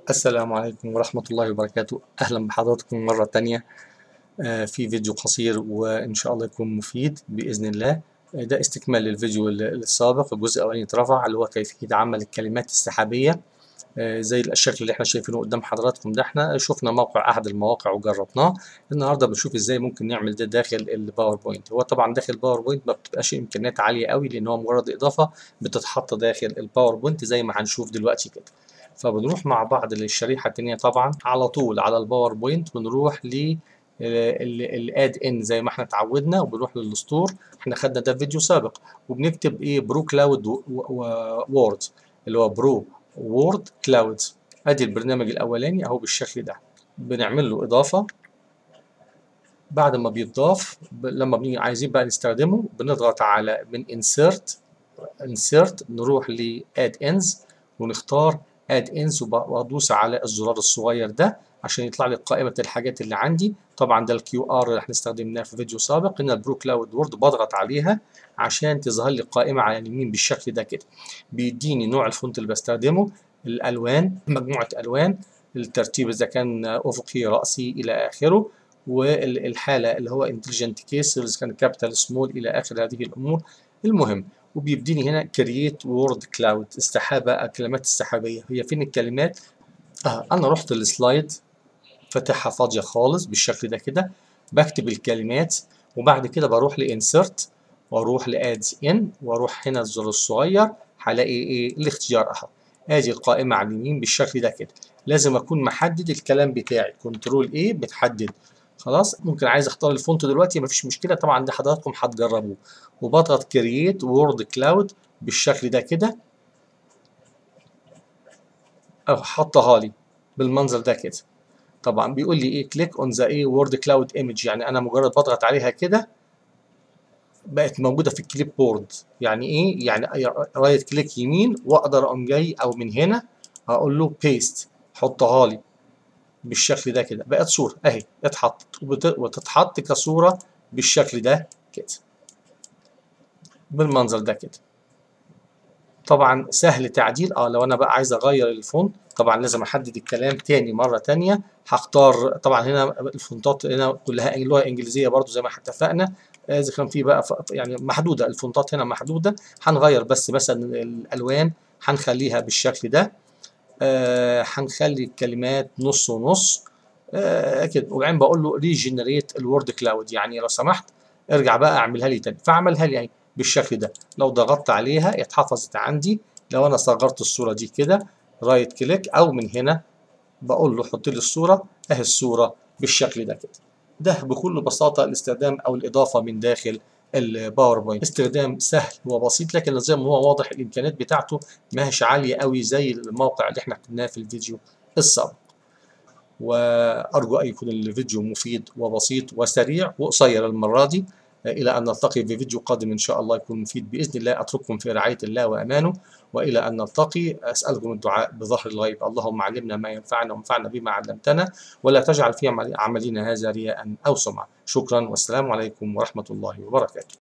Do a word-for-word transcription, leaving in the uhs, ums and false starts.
السلام عليكم ورحمة الله وبركاته. أهلا بحضراتكم مرة تانية آه، في فيديو قصير وإن شاء الله يكون مفيد بإذن الله. آه، ده استكمال للفيديو السابق. الجزء الأولاني اترفع اللي هو كيفية عمل الكلمات السحابية آه، زي الشكل اللي احنا شايفينه قدام حضراتكم ده. احنا شفنا موقع أحد المواقع وجربناه. النهارده بنشوف ازاي ممكن نعمل ده داخل الباوربوينت. هو طبعا داخل الباوربوينت ما بتبقاش إمكانيات عالية قوي لأن هو مجرد إضافة بتتحط داخل الباوربوينت زي ما هنشوف دلوقتي كده. فبنروح مع بعض للشريحة التانية طبعا على طول على الباوربوينت، ونروح ل الاد ان زي ما احنا اتعودنا، وبنروح للستور. احنا خدنا ده في فيديو سابق، وبنكتب ايه؟ برو كلاود وورد، اللي هو برو وورد كلاود. ادي البرنامج الاولاني اهو بالشكل ده. بنعمل له اضافة. بعد ما بيتضاف لما بنيجي عايزين بقى نستخدمه بنضغط على من insert insert نروح ل add ins ونختار add ins وادوس على الزرار الصغير ده عشان يطلع لي قائمة الحاجات اللي عندي. طبعا ده الكيو ار اللي احنا استخدمناه في فيديو سابق. هنا البرو كلاود وورد بضغط عليها عشان تظهر لي قائمة على اليمين بالشكل ده كده. بيديني نوع الفونت اللي بستخدمه، الالوان، مجموعة الوان، الترتيب اذا كان افقي رأسي الى اخره، والحالة اللي هو انتليجنت كيس اذا كان كابيتال سمول الى اخر هذه الامور. المهم، وبيبديني هنا كرييت وورد كلاود، السحابه، الكلمات السحابيه. هي فين الكلمات؟ اه انا رحت السلايد فاتحها فاضيه خالص بالشكل ده كده. بكتب الكلمات وبعد كده بروح لانسرت واروح لادز ان واروح هنا الزر الصغير هلاقي ايه الاختيار اهو. ادي القائمه على اليمين بالشكل ده كده. لازم اكون محدد الكلام بتاعي. كنترول ايه بتحدد. خلاص، ممكن عايز اختار الفونت دلوقتي مفيش مشكله، طبعا ده حضراتكم هتجربوه. وبضغط كرييت وورد كلاود بالشكل ده كده، او حطها لي بالمنظر ده كده. طبعا بيقول لي ايه؟ كليك اون ذا ايه وورد كلاود ايمج، يعني انا مجرد بضغط عليها كده بقت موجوده في الكليب بورد. يعني ايه؟ يعني رايت كليك يمين واقدر اقوم جاي او من هنا هقول له بيست، حطها لي بالشكل ده كده. بقت صوره اهي اتحطت وتتحط كصوره بالشكل ده كده، بالمنظر ده كده. طبعا سهل تعديل. اه لو انا بقى عايز اغير الفونت طبعا لازم احدد الكلام تاني مره تانيه. هختار طبعا هنا الفونتات هنا كلها لغه انجليزيه برضو زي ما اتفقنا. اذا كان في بقى يعني محدوده، الفونتات هنا محدوده. هنغير بس مثلا الالوان هنخليها بالشكل ده. آه هنخلي الكلمات نص ونص آه كده. وبعدين بقول له ريجنريت الوورد كلاود، يعني لو سمحت ارجع بقى اعملها لي تاني. فعملها لي اهي بالشكل ده. لو ضغطت عليها اتحفظت عندي. لو انا صغرت الصوره دي كده رايت كليك او من هنا بقول له حط لي الصوره اهي الصوره بالشكل ده كده. ده بكل بساطه الاستخدام او الاضافه من داخل الباوربوينت. استخدام سهل وبسيط، لكن زي ما هو واضح الامكانيات بتاعته ما هيش عاليه قوي زي الموقع اللي احنا كنا في الفيديو السابق. وارجو ان يكون الفيديو مفيد وبسيط وسريع وقصير المره دي. الى ان نلتقي في فيديو قادم ان شاء الله يكون مفيد باذن الله. اترككم في رعايه الله وامانه، والى ان نلتقي اسالكم الدعاء بظهر الغيب. اللهم علمنا ما ينفعنا وانفعنا بما علمتنا، ولا تجعل في عملنا هذا رياء او سمعه. شكرا والسلام عليكم ورحمه الله وبركاته.